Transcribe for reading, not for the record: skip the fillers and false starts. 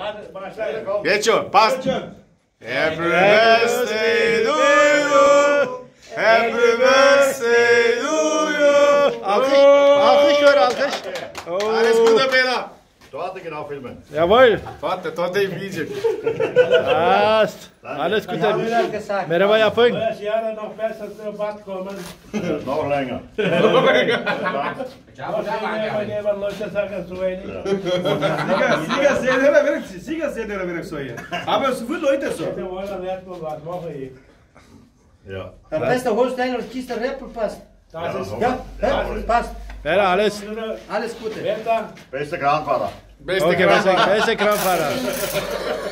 Jetzt schon, passt. Happy Birthday to you. Happy Birthday to you. Alkış gör, alkış. Alles Gute, Peter. Torte genau filmen. Jawohl. Warte, Torte im Video. Passt. Alles Gute. Merhaba yapın. Das Jahr noch besser zur Bad kommen. Noch länger. Sieger verir soya. Aber so viele Leute so. Ja. Am besten holst du einen und kiest der Rappel, passt. Das ist Ja, passt. Peter, alles. Alles Gute. Wetter. Beste Kranfahrer. Beste Okay, Kraft. beste Kraftfahrer.